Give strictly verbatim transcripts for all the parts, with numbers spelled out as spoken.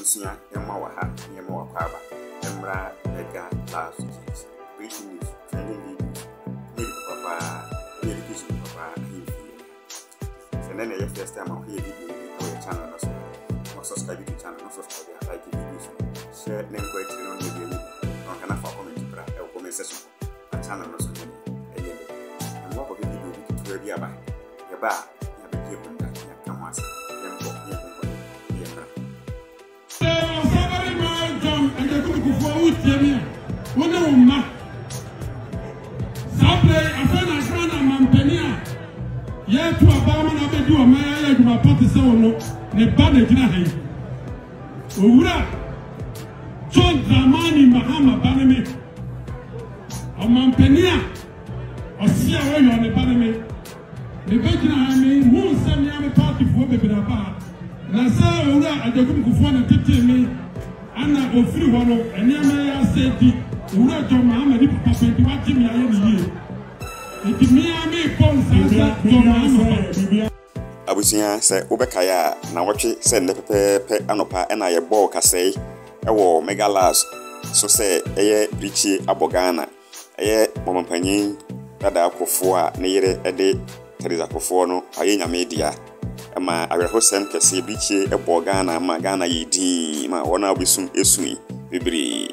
Abusia, Emma Waha, Yama Wakaba, Emra, Edgar, Last Kids, Breaking News, Trending Videos, Maybe Papa, Education Papa, and then the first time I'll hear video on your channel, or subscribe to the channel, or subscribe to like videos, share, name, great, and on your video, on can I for comment to or comment session, a channel, or something, and what of the video to review about your bar, you have a given that you come once, then for me. And the cook for wood, Jamie. What no ma? Sabre, a friend of Nana Mampenia. Yet to a barman of a do a mayor to my party so no, ne banner. Ura John Dramani Mahama Baname. A Mampenia. A Sia on the Baname. The Virgin I mean, who sent me a party for the Baba. Nasa Ura at the cook for the titty. Anna go free one and Yamaya said, Ura John Mahama, Papa, to watch him. It me, I may phone Abusia say, Ubekaya, now watch it, send the pepe, anopa, and I a ball say, a war, mega last. So say, a Richie Abogana, a Mamma Panin, Nana Kuffour, near a day, Theresa Kuffour, no, Ayana media. Ma awerehosem kese bichie ebogana magana yidi ma wona obisum esui bibiri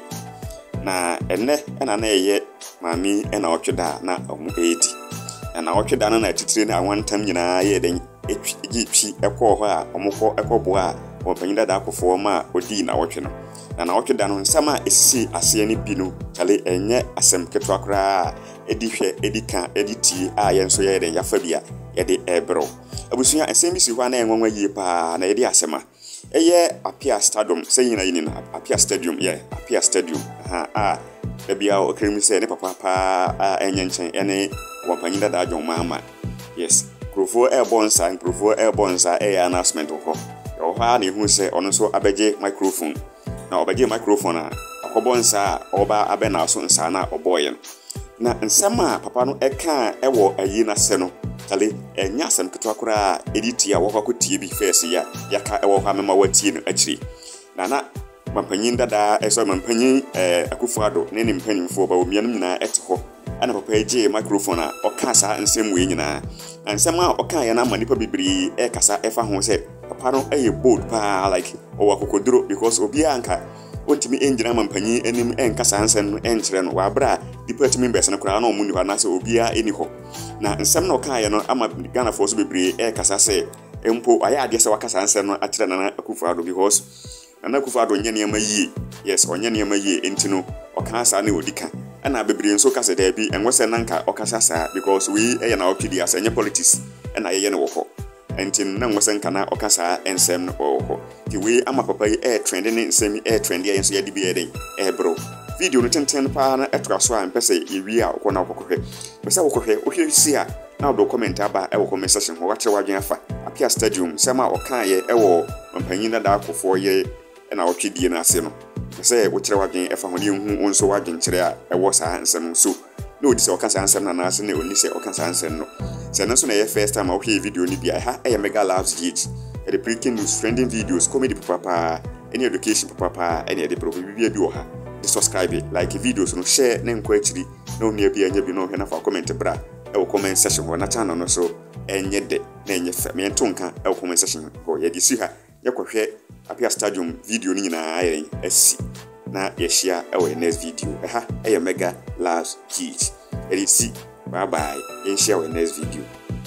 na enne ena na eye mami ena otweda na omu edi na otweda na titire na wantam nyina ye den egipi ekọ ho a omukọ ekọbo a opanyida da akofo ma odi na otwe no na na otweda no nsama esi ase ni bi no kale enye asem keto akra edi hwe edi ka editi a ye nso ye den yafa bia ye de ebro Abusia ensemi si hwa na enwonwa yie pa na yedi asema eye Appiah Stadium sayina yini na Appiah Stadium yeah Appiah Stadium ha ah bia o kremi se ne papa pa enyenchen ene wampanyida da adwon mama yes Kuffour airbornsa Kuffour airbornsa e announcement ho yo ha na hu se ono so abeje microphone na obeje microphone a akobonsa oba abena so nsa na oboye na nsema papa no eka ewo ayi na se no kale enya asem keto akura editi a wokwa kotie bi face ya yaka ewo hwa mema watie no akiri na na mampanyin dada eso mampanyin eh Akuffour ne ne mpanimfo Bawumia no nyina ete ho ana papa eje microphone a oka sa nsem we nyina nsem a oka ya na manipa bibiri e kasa efa ho se papa no eye bold pa like owa kokoduro because obi anka ontimi enjina mampanyin enim enkasa nsem no enkyere no wa bra department members na kura na omuni ho na se obi a eni ho na nsem na oka ya no ama Ghana force bibiri e kasa se empo aya ade se wakasa nsem no akyere Nana Akuffour because Nana Akuffour nye ne ma yie yes onye ne ma yie entino oka sa na odika ana bibiri nso kasa da bi enwose nanka okasa sa because we e na okidi asa nye politics na ye ye ne wo ho entin na nwose nka na okasa ensem no wo ho ti we ama papa yi e trend ne nsem e trend ye nso ye di bi eden e bro video no tenten pa na etra so a mpese ewi a okọ na okọhwe pese okọhwe ohwe si a na do comment aba e wo comment section ho wache wadwen afa Appiah Stadium sema oka ye e wo mpanyin Nana Akuffour ye na otwedie na ase no pese wo kire wadwen efa ho ne hu onso wadwen kire a e wo sa nsem so no di se okasa nsem na na ase ne oni se okasa nsem no se na so na ye first time a ohwe video ni bia ha e mega loves gate e the breaking news trending videos comedy papa any education papa any the problem bia bi wo ha subscribe like videos no share na nkwa akiri na onia bia nya bi no hwe na fa comment bra e wo comment section ho na channel no so enye de na enye fa me ntonka e wo comment section ho ye di si ha ye kohwe Appiah Stadium video ni nyina ayen asi na ye share e wo next video e ha e ye mega loves kids e di si bye bye ye share wo next video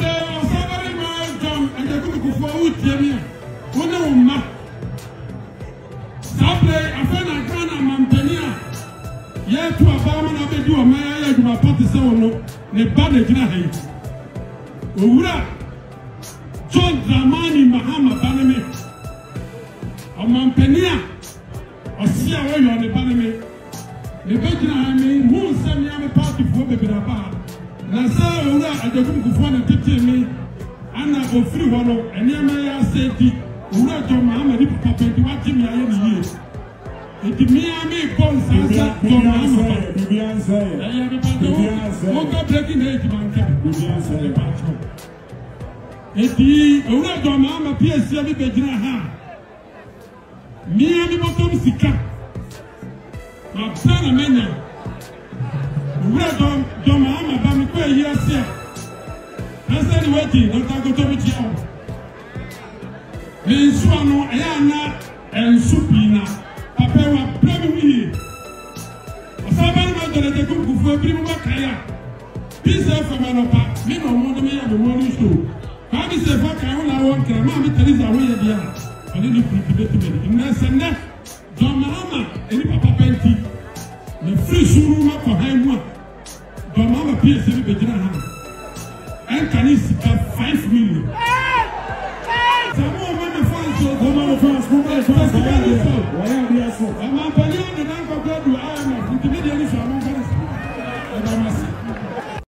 Yet to a barman of a do a mayor to my party so no, ne banner gina. Ura John Dramani Mahama Baname. A Mampenia, a Sia on the Baname. The Virgin I mean, who sent me a party for the Baba. Nasa Ura at the Cook for the titty me, Anna go free one and Yamaya said, Ura John Mahama, Papa, to watch him here. It me I may phone Sasa John Mahama. Bibian say, I have a battle. Mocha breaking age man. Bibian say, Eti Ura John Mahama P S C Bejina ha. Me and the bottom sika. My son and many. Where don't don't my baby pay here, sir. I said, waiting, don't I go to the jail? The Suano, Ayana, and Supina, Papa, what blame me? Somebody might get a good for every Makaya. Peace for Manopa, me no more than me and the morning show. How is the fuck I want to Mamma Theresa way? I didn't cultivate me. In that same John Mahama, any Papa Penti, the free Suruma for him. John Mahama P S C Bedina. And can he get five million? Some more money funds, some more funds, some more funds.